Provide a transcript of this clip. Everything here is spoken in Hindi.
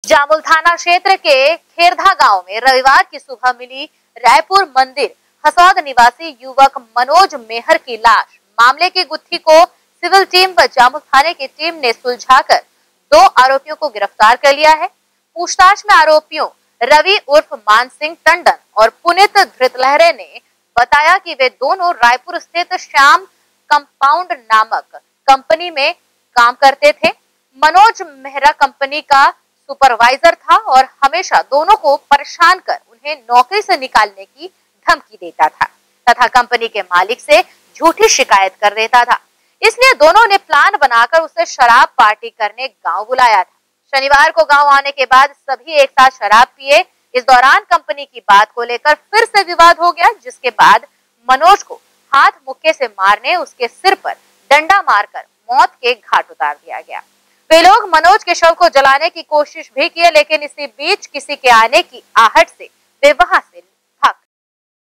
जामुल थाना क्षेत्र के खेरधा गांव में रविवार की सुबह मिली रायपुर मंदिर हसौद निवासी युवक मनोज मेहर की लाश। मामले की गुत्थी को सिविल टीम व जामुल थाने की टीम ने सुलझाकर 2 आरोपियों को गिरफ्तार कर लिया है। पूछताछ में आरोपियों रवि उर्फ मान सिंह टंडन और पुनित धृतलहरे ने बताया कि वे दोनों रायपुर स्थित श्याम कंपाउंड नामक कंपनी में काम करते थे। मनोज मेहरा कंपनी का सुपरवाइजर था और हमेशा दोनों को परेशान कर उन्हें नौकरी से निकालने की धमकी देता था तथा कंपनी के मालिक से झूठी शिकायत कर देता था। इसलिए दोनों ने प्लान बनाकर उसे शराब पार्टी करने गांव बुलाया था। शनिवार को गांव आने के बाद सभी एक साथ शराब पिए। इस दौरान कंपनी की बात को लेकर फिर से विवाद हो गया, जिसके बाद मनोज को हाथ मुक्के से मारने, उसके सिर पर डंडा मारकर मौत के घाट उतार दिया गया। वे लोग मनोज के शव को जलाने की कोशिश भी किए, लेकिन इसी बीच किसी के आने की आहट से वे वहां